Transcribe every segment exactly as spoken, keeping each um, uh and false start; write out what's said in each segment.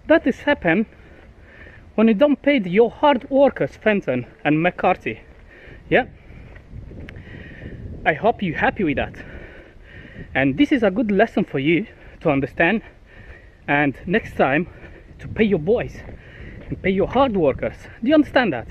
that is happen when you don't pay your hard workers, Fenton and McCarthy. Yeah, I hope you're happy with that, and this is a good lesson for you to understand, and next time to pay your boys and pay your hard workers. Do you understand that?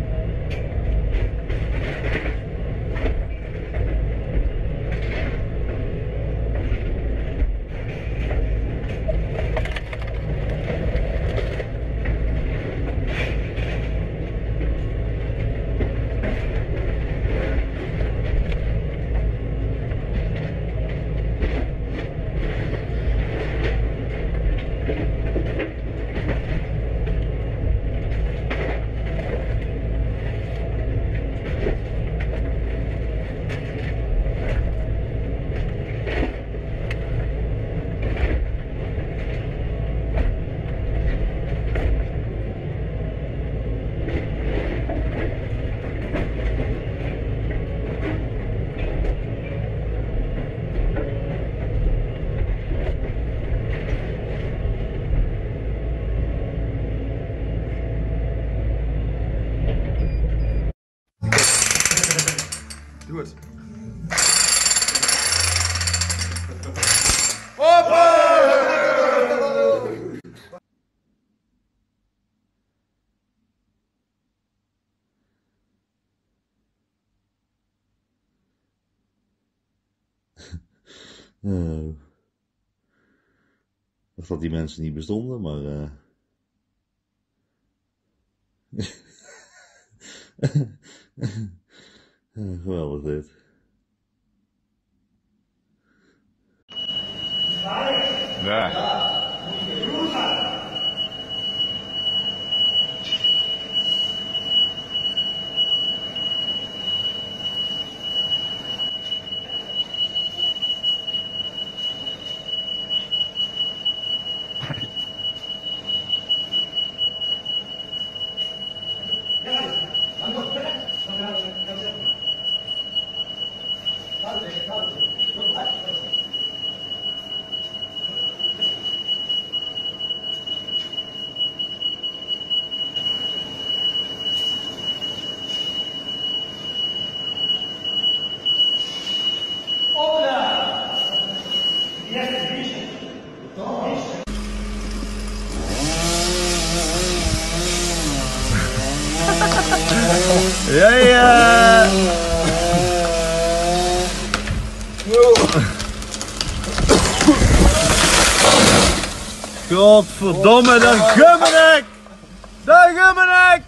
Doe het. Hoppa! Uh, ik dacht dat die mensen niet bestonden, maar... Uh... uh, geweldig dit. Ja. Ja, ja! Godverdomme, daar gummenek! Daar gummenek!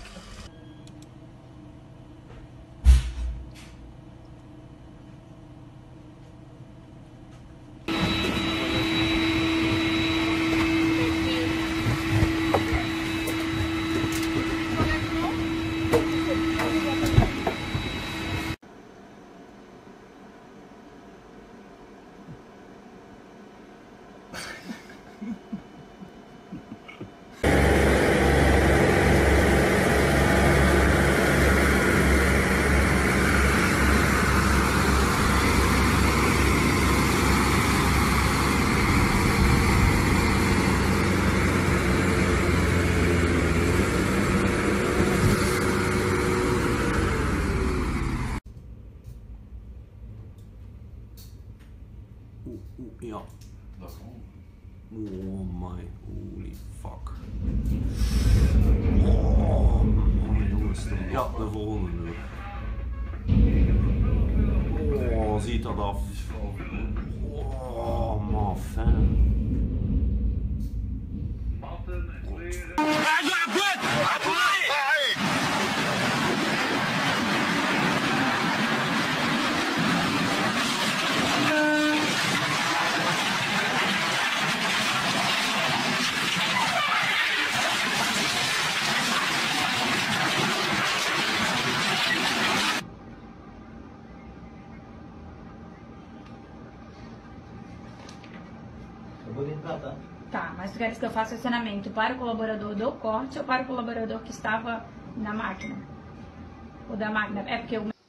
Ja. Oh my holy fuck. Oh my jongens. Ja, de volgende nu. Oh, ziet dat af. Oh, man, fan. Tá, mas tu queres que eu faça acionamento para o colaborador do corte ou para o colaborador que estava na máquina? Ou da máquina? É porque o...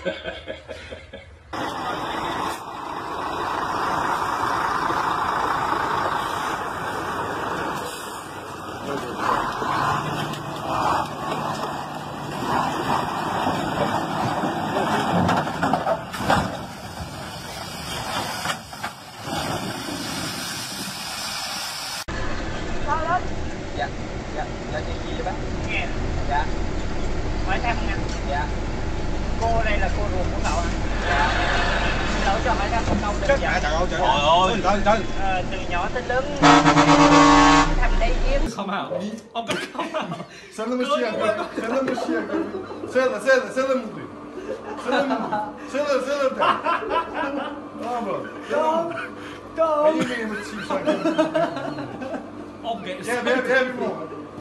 Dạ, dạ, dạ chị gì vậy bác? Nghe. Dạ. Hỏi thăm anh. Dạ. Cô đây là cô ruột của cậu à? Dạ. Lỗi cho hỏi thăm một câu đơn giản. Trời ơi, trời ơi. Trời ơi. Ờ, từ nhỏ tới lớn thăm đây yếm. Come out. Oh, come out. Selamu siang. Selamu siang. Sela, sela, selamu. Selamu. Sela, sela. Bravo. Tom. Tom. Ben je mee met Siem? Okay. Ja, we hebben hem nog.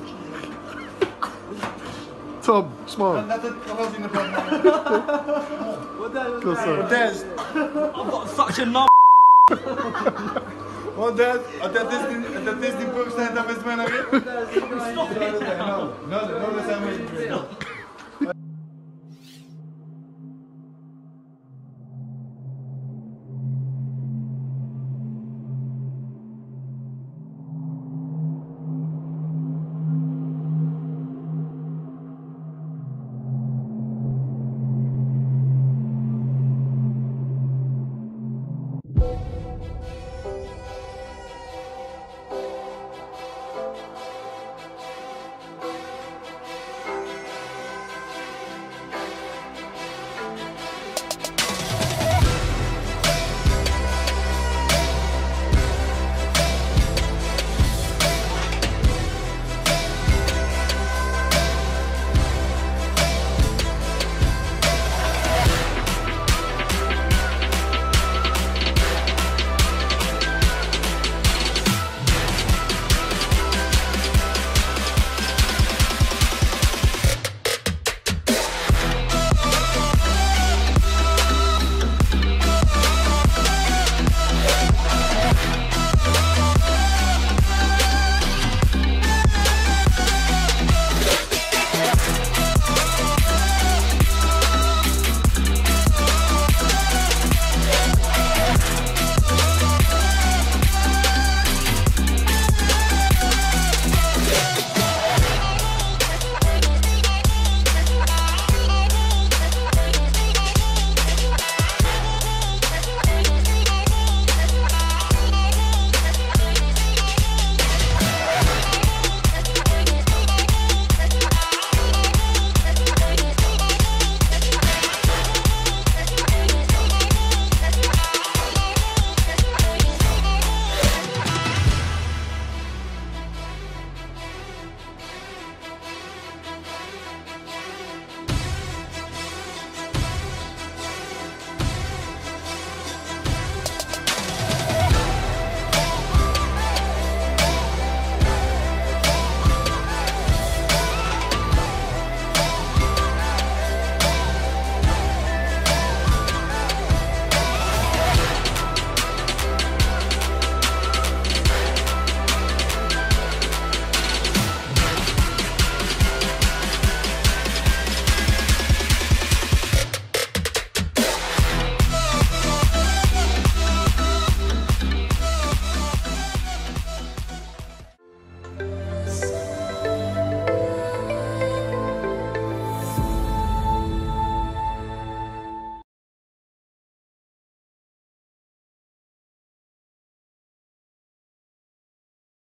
Tom, smile. Laat het nog wel zien op dat moment. Go, sir. Test. I've got such a knob. Want dat, dat is die, dat is die boekstand, dat is mijn naam. No, no, no, dat zijn we.